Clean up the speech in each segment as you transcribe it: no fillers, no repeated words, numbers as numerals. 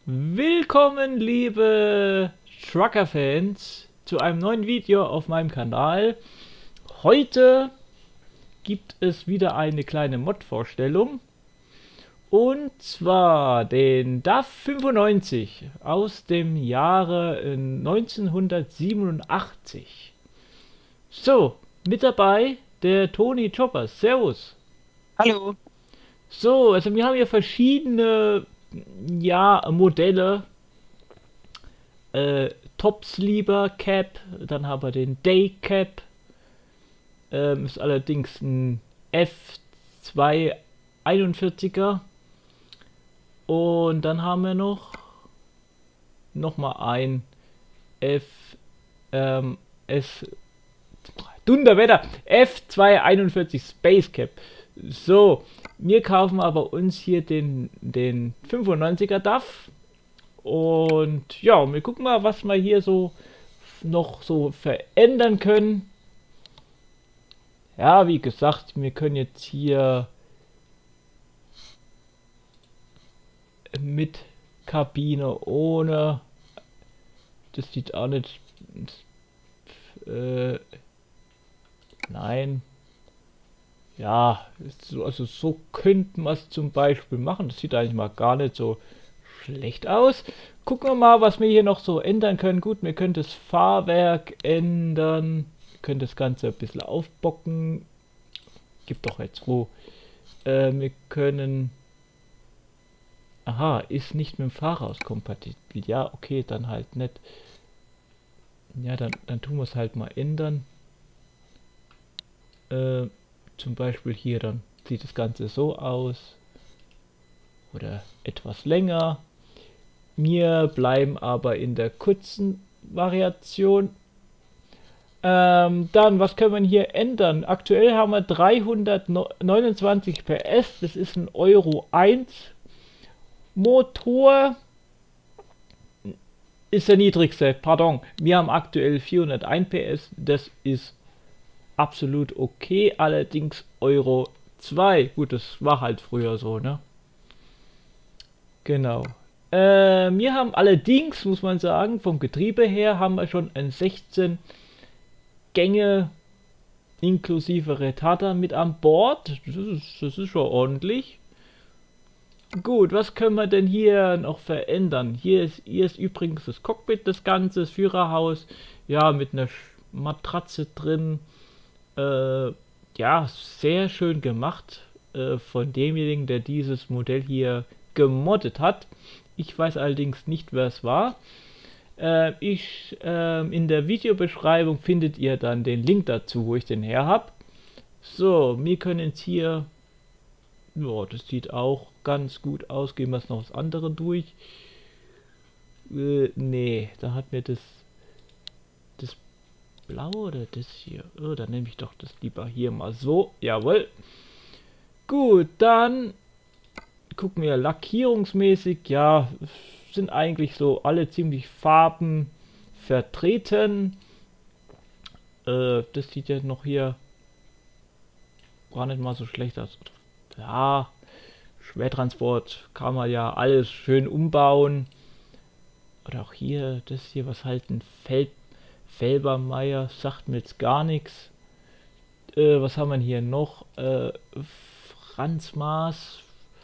Willkommen, liebe Trucker-Fans, zu einem neuen Video auf meinem Kanal. Heute gibt es wieder eine kleine Mod-Vorstellung. Und zwar den DAF 95 aus dem Jahre 1987. So, mit dabei der Toni Choppers. Servus. Hallo. So, also wir haben hier verschiedene, ja, Modelle. Top-Sleeper Cap, dann haben wir den Day Cap, ist allerdings ein F241er. Und dann haben wir noch mal ein F S Dunderwetter F241 Space Cap. So, wir kaufen aber uns hier den 95er DAF. Und ja, wir gucken mal, was wir hier so noch so verändern können. Ja, wie gesagt, wir können jetzt hier mit Kabine, ohne. Das sieht auch nicht. Äh, nein. Ja, also so könnten wir es zum Beispiel machen. Das sieht eigentlich mal gar nicht so schlecht aus. Gucken wir mal, was wir hier noch so ändern können. Gut, wir können das Fahrwerk ändern. Wir können das Ganze ein bisschen aufbocken. Gibt doch jetzt Ruhe. Wir können. Aha, ist nicht mit dem Fahrhaus kompatibel. Ja, okay, dann halt nicht. Ja, dann tun wir es halt mal ändern. Zum Beispiel hier, dann sieht das Ganze so aus. Oder etwas länger. Wir bleiben aber in der kurzen Variation. Dann, was können wir hier ändern? Aktuell haben wir 329 PS. Das ist ein Euro 1 Motor. Ist der niedrigste, pardon. Wir haben aktuell 401 PS. Das ist absolut okay. Allerdings Euro 2. Gut, das war halt früher so, ne? Genau. Wir haben allerdings, muss man sagen, vom Getriebe her haben wir schon ein 16 Gänge inklusive Retarder mit an Bord. Das ist schon ordentlich. Gut, was können wir denn hier noch verändern? Hier ist übrigens das Cockpit, das Ganze, das Führerhaus. Ja, mit einer Matratze drin. Ja, sehr schön gemacht von demjenigen, der dieses Modell hier gemoddet hat. Ich weiß allerdings nicht, wer es war. In der Videobeschreibung findet ihr dann den Link dazu, wo ich den her habe. So, wir können jetzt hier, ja, das sieht auch ganz gut aus. Gehen wir es noch das andere durch. Nee, da hat mir das blaue oder das hier. Oh, dann nehme ich doch das lieber hier mal so. Jawohl. Gut, dann gucken wir lackierungsmäßig. Ja, sind eigentlich so alle ziemlich Farben vertreten. Das sieht ja noch hier gar nicht mal so schlecht aus. Ja, Schwertransport kann man ja alles schön umbauen. Oder auch hier, das hier, was halt ein Felbermeier, sagt mir jetzt gar nichts. Was haben wir hier noch? Franz Maas,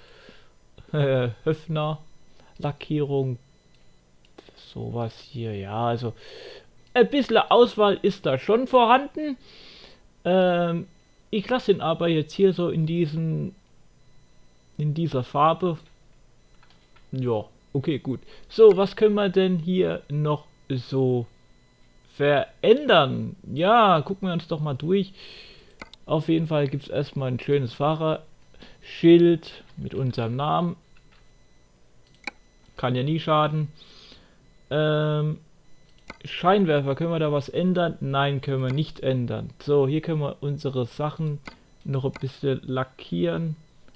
Höfner, Lackierung, sowas hier, ja, also ein bisschen Auswahl ist da schon vorhanden. Ich lasse ihn aber jetzt hier so in dieser Farbe. Ja, okay, gut. So, was können wir denn hier noch so verändern? Ja, gucken wir uns doch mal durch. Auf jeden Fall gibt es erstmal ein schönes Fahrerschild mit unserem Namen. Kann ja nie schaden. Scheinwerfer, können wir da was ändern? Nein, können wir nicht ändern. So, hier können wir unsere Sachen noch ein bisschen lackieren.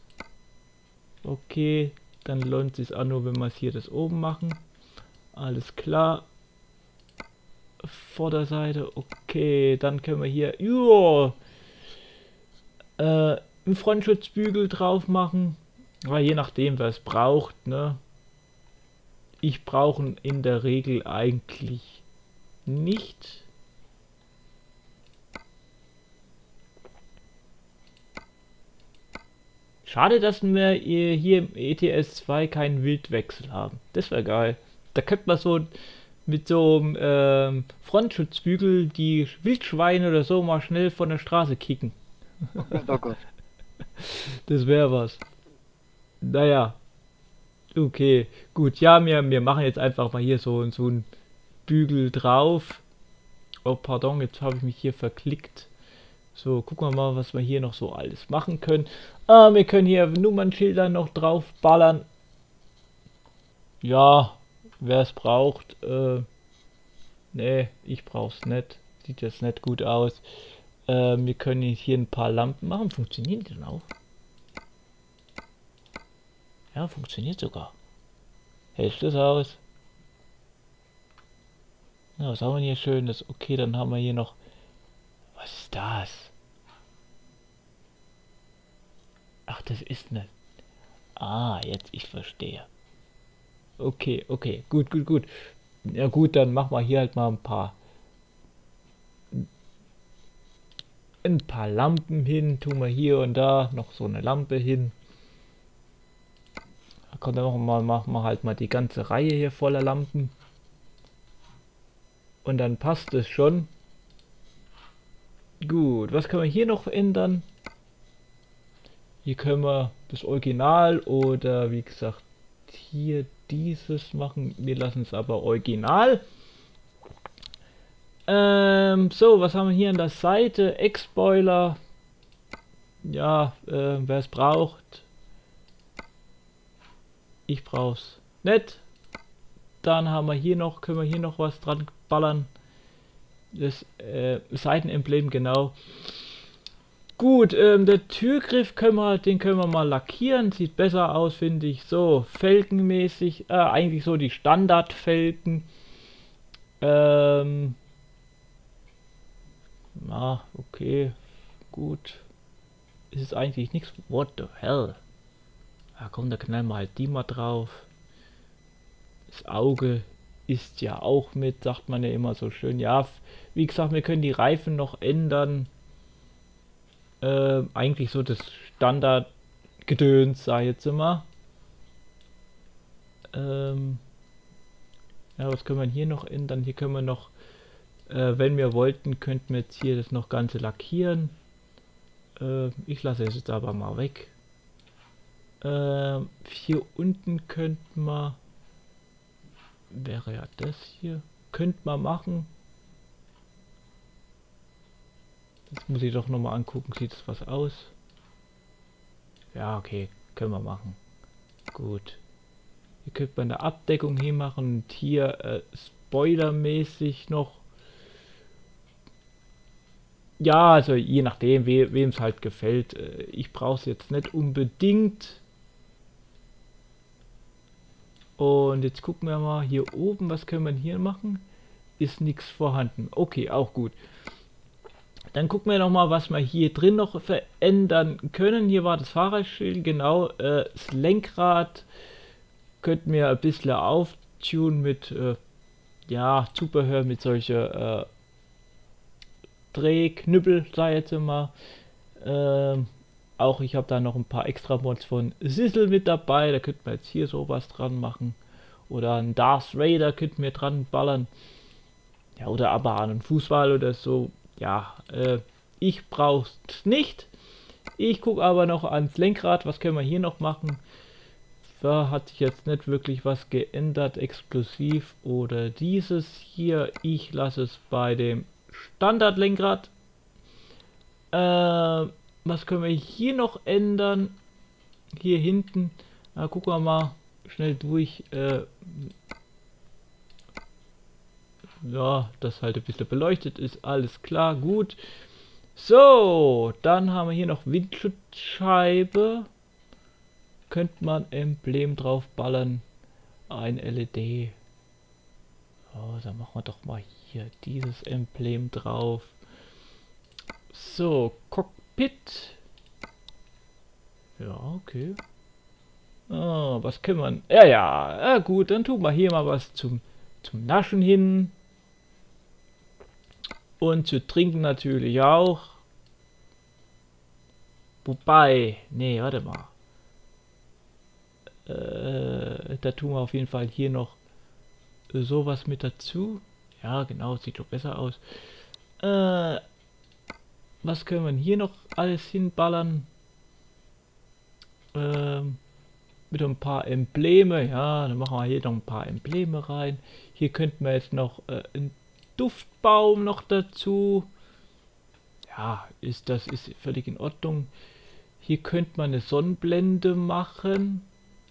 Okay, dann lohnt es sich auch nur, wenn wir es hier das oben machen. Alles klar. Vorderseite, okay, dann können wir hier einen Frontschutzbügel drauf machen. Aber je nachdem, wer es braucht, ne? Ich brauche ihn in der Regel eigentlich nicht. Schade, dass wir hier im ETS 2 keinen Wildwechsel haben. Das wäre geil. Da könnte man so mit so einem Frontschutzbügel die Wildschweine oder so mal schnell von der Straße kicken. Oh Gott. Das wäre was. Naja, okay. Gut, ja, wir machen jetzt einfach mal hier so einen Bügel drauf. Oh, pardon, jetzt habe ich mich hier verklickt. So, gucken wir mal, was wir hier noch so alles machen können. Wir können hier Nummernschilder noch drauf ballern. Ja, wer es braucht. Nee, ich brauch's nicht. Sieht jetzt nicht gut aus. Wir können hier ein paar Lampen machen. Funktionieren die denn auch? Ja, funktioniert sogar. Hält das aus? Ja, was haben wir hier Schönes? Okay, dann haben wir hier noch... Was ist das? Ach, das ist eine... Ah, jetzt ich verstehe. Okay, okay, gut, gut, gut. Ja gut, dann machen wir hier halt mal ein paar Lampen hin. Tun wir hier und da noch so eine Lampe hin. Da kommt dann machen wir halt mal die ganze Reihe hier voller Lampen. Und dann passt es schon. Gut, was können wir hier noch ändern? Hier können wir das Original oder wie gesagt hier dieses machen. Wir lassen es aber original. So, was haben wir hier an der Seite? Ex-Spoiler. Ja, wer es braucht. Ich brauch's nicht. Dann haben wir hier noch, können wir hier noch was dran ballern. Das Seitenemblem, genau. Gut, der Türgriff den können wir mal lackieren. Sieht besser aus, finde ich. So, felgenmäßig. Eigentlich so die Standardfelgen. Na, okay. Gut. Ist eigentlich nichts. What the hell? Ja, komm, da knallen wir halt die mal drauf. Das Auge ist ja auch mit, sagt man ja immer so schön. Ja, wie gesagt, wir können die Reifen noch ändern. Eigentlich so das Standardgedöns, sag ich jetzt immer. Ja, was können wir hier noch ändern? Hier können wir noch, wenn wir wollten, könnten wir jetzt hier das noch Ganze lackieren. Ich lasse es jetzt aber mal weg. Hier unten könnten wir, wäre ja das hier, könnte man machen. Das muss ich doch nochmal angucken, sieht es was aus? Ja, okay, können wir machen. Gut. Hier könnte man eine Abdeckung hier machen und hier spoilermäßig noch. Ja, also je nachdem, wem es halt gefällt. Ich brauche es jetzt nicht unbedingt. Und jetzt gucken wir mal hier oben, was können wir hier machen? Ist nichts vorhanden. Okay, auch gut. Dann gucken wir noch mal, was wir hier drin noch verändern können. Hier war das Fahrerschild, genau. Das Lenkrad könnten wir ein bisschen auftunen mit ja, Zubehör, mit solche Drehknüppel, sag ich jetzt immer. Auch ich habe da noch ein paar extra Mods von Sissel mit dabei. Da könnten wir jetzt hier sowas dran machen. Oder ein Darth Vader könnten wir dran ballern. Ja, oder aber an einen Fußball oder so. Ja, ich brauch's nicht. Ich gucke aber noch ans Lenkrad. Was können wir hier noch machen? Da hat sich jetzt nicht wirklich was geändert. Explosiv oder dieses hier. Ich lasse es bei dem Standardlenkrad. Was können wir hier noch ändern? Hier hinten. Na, gucken wir mal schnell durch. Ja, das halt ein bisschen beleuchtet ist. Alles klar, gut. So, dann haben wir hier noch Windschutzscheibe. Könnte man Emblem drauf ballern. Ein LED. Oh, dann machen wir doch mal hier dieses Emblem drauf. So, Cockpit. Ja, okay. mal, was können wir... Ja, gut, dann tun wir hier mal was zum Naschen hin. Und zu trinken natürlich auch. Wobei... Nee, warte mal. Da tun wir auf jeden Fall hier noch sowas mit dazu. Ja, genau, sieht doch besser aus. Was können wir hier noch alles hinballern? Mit ein paar Embleme. Ja, dann machen wir hier noch ein paar Embleme rein. Hier könnten wir jetzt noch einen Duftbaum noch dazu. Ja, das ist völlig in Ordnung. Hier könnte man eine Sonnenblende machen.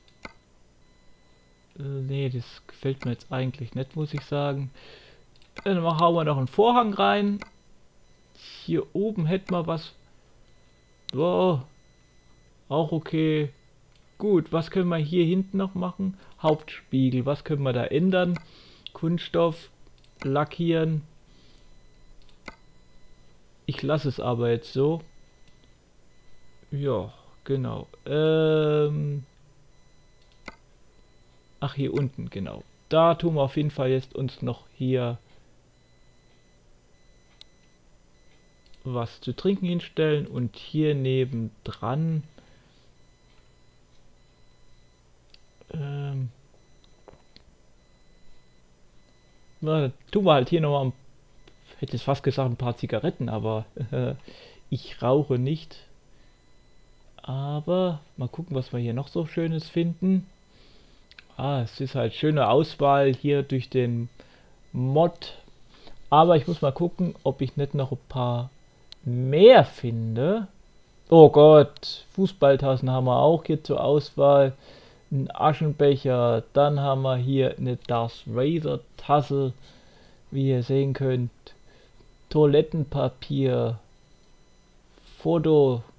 Nee, das gefällt mir jetzt eigentlich nicht, muss ich sagen. Dann hauen wir noch einen Vorhang rein. Hier oben hätten wir was. So. Auch okay. Gut, was können wir hier hinten noch machen? Hauptspiegel, was können wir da ändern? Kunststoff, lackieren. Ich lasse es aber jetzt so. Ja, genau. Ach, hier unten, genau. Da tun wir auf jeden Fall jetzt uns noch hier was zu trinken hinstellen und hier nebendran tun wir halt hier nochmal, hätte es fast gesagt, ein paar Zigaretten, aber ich rauche nicht. Aber mal gucken, was wir hier noch so Schönes finden. Es ist halt schöne Auswahl hier durch den Mod. Aber ich muss mal gucken, ob ich nicht noch ein paar mehr finde. Oh Gott, Fußballtassen haben wir auch hier zur Auswahl. Ein Aschenbecher, dann haben wir hier eine Darth Vader Tasse, wie ihr sehen könnt. Toilettenpapier, Foto,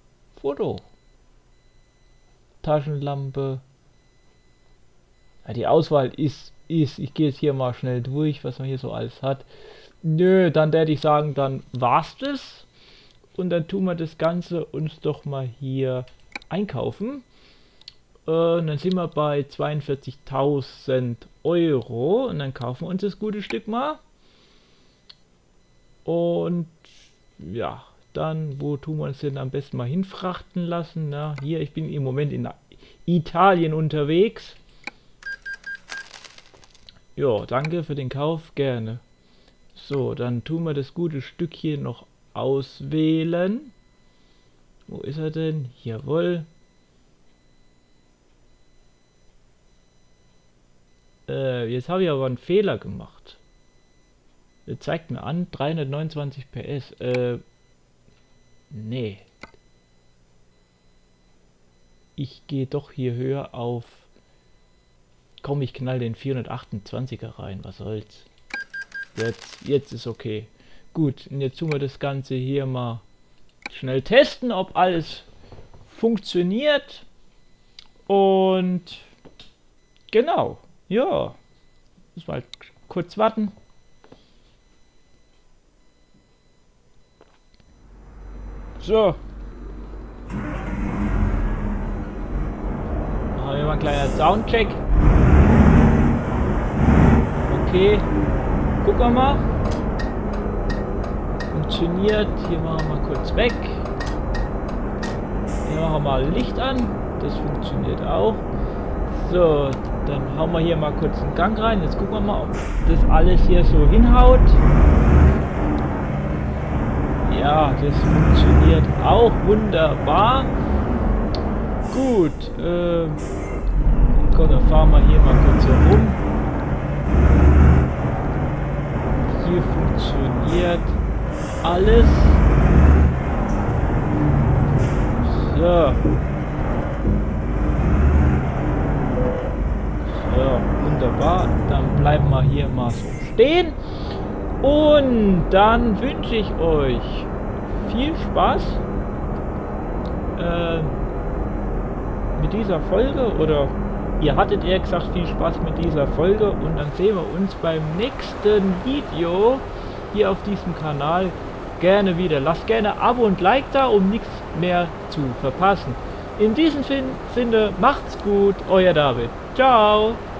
Taschenlampe. Ja, die Auswahl ist, ich gehe jetzt hier mal schnell durch, was man hier so alles hat. Nö, dann werde ich sagen, dann war's das. Und dann tun wir das Ganze uns doch mal hier einkaufen. Und dann sind wir bei 42.000 Euro. Und dann kaufen wir uns das gute Stück mal. Und ja, dann, wo tun wir uns denn am besten mal hinfrachten lassen? Na, hier, ich bin im Moment in Italien unterwegs. Ja, danke für den Kauf, gerne. So, dann tun wir das gute Stück hier noch auswählen. Wo ist er denn? Jawohl. Jetzt habe ich aber einen Fehler gemacht. Er zeigt mir an, 329 PS. Nee. Ich gehe doch hier höher auf... Komm, ich knall den 428er rein, was soll's. Jetzt ist okay. Gut, und jetzt tun wir das Ganze hier mal schnell testen, ob alles funktioniert. Und genau, ja. Muss mal kurz warten. So. Machen wir mal einen kleinen Soundcheck. Okay. Gucken wir mal. Funktioniert. Hier machen wir mal kurz weg. Hier machen wir mal Licht an. Das funktioniert auch. So, dann hauen wir hier mal kurz einen Gang rein. Jetzt gucken wir mal, ob das alles hier so hinhaut. Ja, das funktioniert auch wunderbar. Gut, Gott, dann fahren wir hier mal kurz herum. Hier funktioniert alles. So. So, wunderbar. Dann bleiben wir hier mal so stehen. Und dann wünsche ich euch viel Spaß mit dieser Folge, oder ihr hattet eher gesagt viel Spaß mit dieser Folge, und dann sehen wir uns beim nächsten Video hier auf diesem Kanal gerne wieder. Lasst gerne Abo und Like da, um nichts mehr zu verpassen. In diesem Sinne, macht's gut, euer David. Ciao.